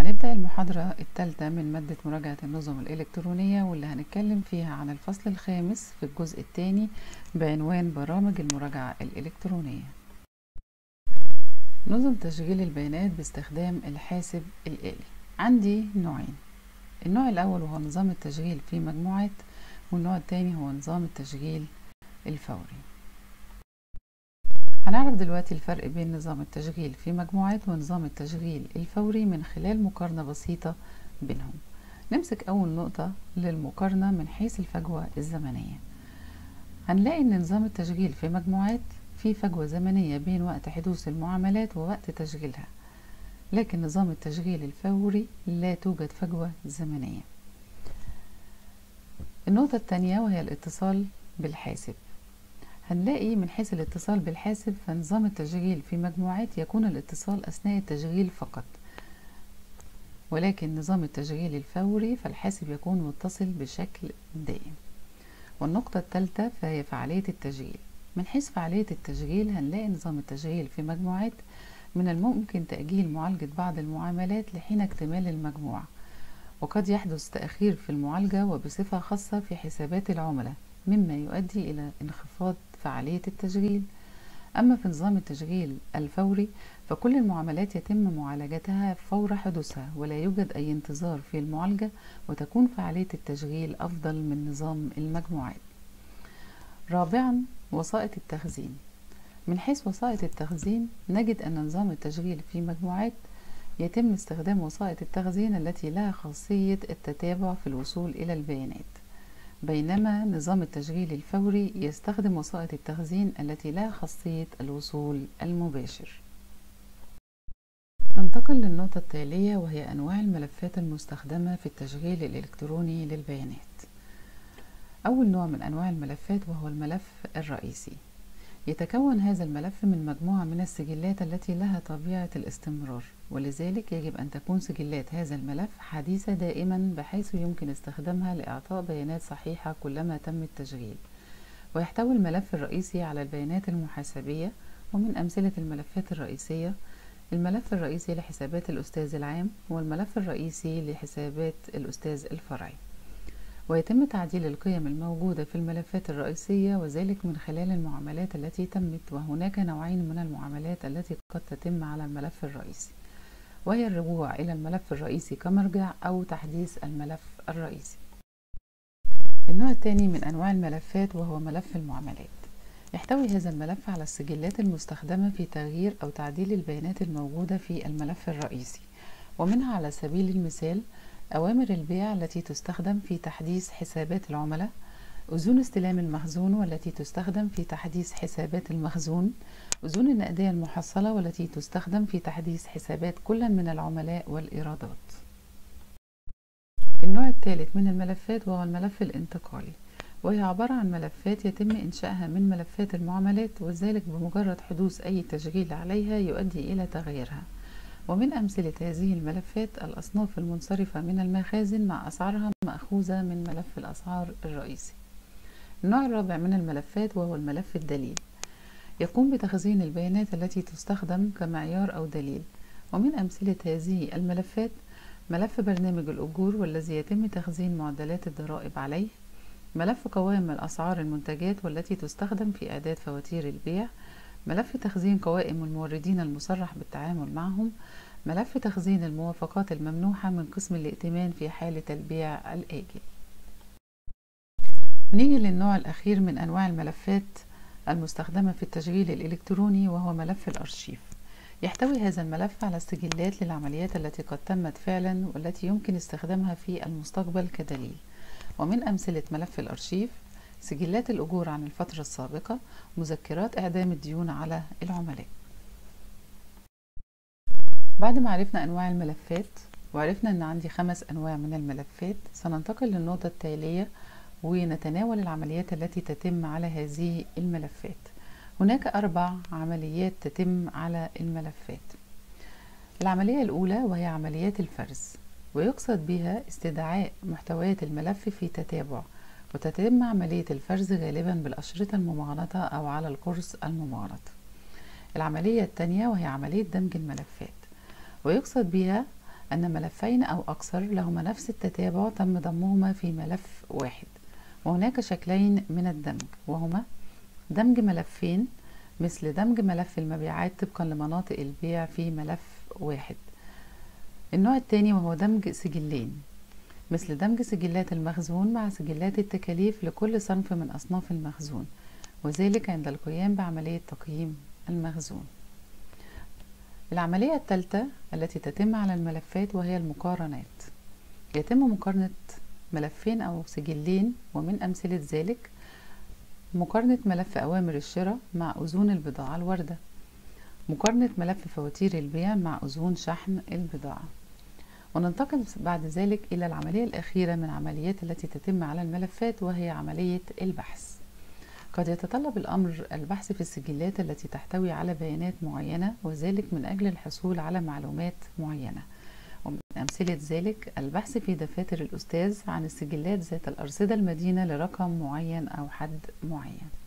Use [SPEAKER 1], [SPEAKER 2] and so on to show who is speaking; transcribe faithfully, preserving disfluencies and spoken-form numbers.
[SPEAKER 1] هنبدأ المحاضرة الثالثة من مادة مراجعة النظم الإلكترونية، واللي هنتكلم فيها عن الفصل الخامس في الجزء الثاني بعنوان برامج المراجعة الإلكترونية. نظم تشغيل البيانات باستخدام الحاسب الآلي. عندي نوعين، النوع الأول وهو نظام التشغيل في مجموعات، والنوع الثاني هو نظام التشغيل الفوري. هنعرف دلوقتي الفرق بين نظام التشغيل في مجموعات ونظام التشغيل الفوري من خلال مقارنة بسيطة بينهم. نمسك أول نقطة للمقارنة من حيث الفجوة الزمنية. هنلاقي إن نظام التشغيل في مجموعات في فجوة زمنية بين وقت حدوث المعاملات ووقت تشغيلها، لكن نظام التشغيل الفوري لا توجد فجوة زمنية. النقطة الثانية وهي الاتصال بالحاسب. هنلاقي من حيث الاتصال بالحاسب فنظام التشغيل في مجموعات يكون الاتصال أثناء التشغيل فقط، ولكن نظام التشغيل الفوري فالحاسب يكون متصل بشكل دائم. والنقطة الثالثة فهي فعالية التشغيل. من حيث فعالية التشغيل هنلاقي نظام التشغيل في مجموعات من الممكن تأجيل معالجة بعض المعاملات لحين اكتمال المجموعة، وقد يحدث تأخير في المعالجة وبصفة خاصة في حسابات العملاء، مما يؤدي إلى انخفاض فعالية التشغيل. أما في نظام التشغيل الفوري فكل المعاملات يتم معالجتها فور حدوثها، ولا يوجد أي انتظار في المعالجة، وتكون فعالية التشغيل أفضل من نظام المجموعات. رابعا، وسائط التخزين. من حيث وسائط التخزين نجد أن نظام التشغيل في مجموعات يتم استخدام وسائط التخزين التي لها خاصية التتابع في الوصول إلى البيانات، بينما نظام التشغيل الفوري يستخدم وسائط التخزين التي لها خاصية الوصول المباشر. ننتقل للنقطة التالية وهي أنواع الملفات المستخدمة في التشغيل الإلكتروني للبيانات. أول نوع من أنواع الملفات وهو الملف الرئيسي. يتكون هذا الملف من مجموعة من السجلات التي لها طبيعة الاستمرار، ولذلك يجب أن تكون سجلات هذا الملف حديثة دائما بحيث يمكن استخدامها لإعطاء بيانات صحيحة كلما تم التشغيل. ويحتوي الملف الرئيسي على البيانات المحاسبية، ومن أمثلة الملفات الرئيسية الملف الرئيسي لحسابات الأستاذ العام والملف الرئيسي لحسابات الأستاذ الفرعي. ويتم تعديل القيم الموجودة في الملفات الرئيسية، وذلك من خلال المعاملات التي تمت. وهناك نوعين من المعاملات التي قد تتم على الملف الرئيسي، وهي الرجوع إلى الملف الرئيسي كمرجع أو تحديث الملف الرئيسي. النوع الثاني من أنواع الملفات وهو ملف المعاملات. يحتوي هذا الملف على السجلات المستخدمة في تغيير أو تعديل البيانات الموجودة في الملف الرئيسي، ومنها على سبيل المثال أوامر البيع التي تستخدم في تحديث حسابات العملاء، أذون استلام المخزون والتي تستخدم في تحديث حسابات المخزون، أذون النقدية المحصلة والتي تستخدم في تحديث حسابات كل من العملاء والإيرادات. النوع الثالث من الملفات وهو الملف الانتقالي، وهي عبارة عن ملفات يتم إنشائها من ملفات المعاملات، وذلك بمجرد حدوث أي تشغيل عليها يؤدي إلى تغييرها. ومن أمثلة هذه الملفات الأصناف المنصرفة من المخازن مع أسعارها مأخوذة من ملف الأسعار الرئيسي. النوع الرابع من الملفات وهو الملف الدليل. يقوم بتخزين البيانات التي تستخدم كمعيار أو دليل، ومن أمثلة هذه الملفات ملف برنامج الأجور والذي يتم تخزين معدلات الضرائب عليه، ملف قوائم الأسعار المنتجات والتي تستخدم في إعداد فواتير البيع، ملف تخزين قوائم الموردين المصرح بالتعامل معهم، ملف تخزين الموافقات الممنوحة من قسم الائتمان في حالة البيع الآجل. ونيجي للنوع الأخير من أنواع الملفات المستخدمة في التشغيل الإلكتروني وهو ملف الأرشيف. يحتوي هذا الملف على السجلات للعمليات التي قد تمت فعلا والتي يمكن استخدامها في المستقبل كدليل. ومن أمثلة ملف الأرشيف سجلات الأجور عن الفترة السابقة، مذكرات إعدام الديون على العملاء. بعد ما عرفنا أنواع الملفات وعرفنا أن عندي خمس أنواع من الملفات، سننتقل للنقطة التالية ونتناول العمليات التي تتم على هذه الملفات. هناك أربع عمليات تتم على الملفات. العملية الأولى وهي عمليات الفرز، ويقصد بها استدعاء محتويات الملف في تتابع، وتتم عملية الفرز غالبا بالأشرطة الممغنطة أو على القرص الممغنط. العملية الثانية وهي عملية دمج الملفات، ويقصد بها أن ملفين أو أكثر لهما نفس التتابع تم ضمهما في ملف واحد. وهناك شكلين من الدمج، وهما دمج ملفين مثل دمج ملف المبيعات طبقا لمناطق البيع في ملف واحد. النوع الثاني وهو دمج سجلين مثل دمج سجلات المخزون مع سجلات التكاليف لكل صنف من أصناف المخزون، وذلك عند القيام بعملية تقييم المخزون. العملية الثالثة التي تتم على الملفات وهي المقارنات. يتم مقارنة ملفين أو سجلين، ومن أمثلة ذلك مقارنة ملف أوامر الشراء مع أذون البضاعة الواردة، مقارنة ملف فواتير البيع مع أذون شحن البضاعة. وننتقل بعد ذلك إلى العملية الأخيرة من العمليات التي تتم على الملفات، وهي عملية البحث. قد يتطلب الأمر البحث في السجلات التي تحتوي على بيانات معينة، وذلك من أجل الحصول على معلومات معينة. ومن أمثلة ذلك البحث في دفاتر الأستاذ عن السجلات ذات الأرصدة المدينة لرقم معين أو حد معين.